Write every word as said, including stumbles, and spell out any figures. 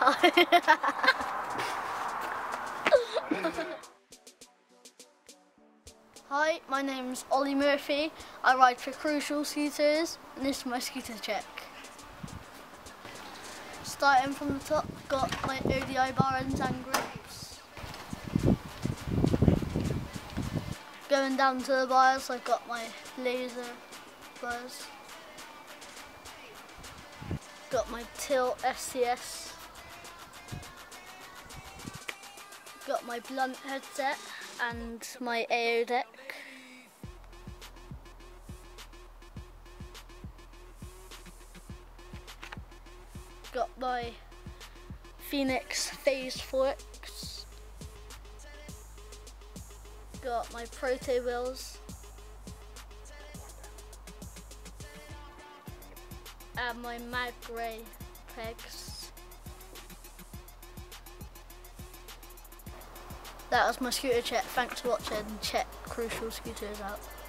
Hi, my name's Ollie Murphy. I ride for Crucial scooters, and this is my scooter check. Starting from the top, got my O D I bar ends and grips. Going down to the bars, I've got my laser bars. Got my Tilt S C S. Got my blunt headset and my A O deck. Got my Phoenix phase forks. Got my Proto wheels. And my Mag Ray pegs. That was my scooter check. Thanks for watching. Check Crucial Scooters out.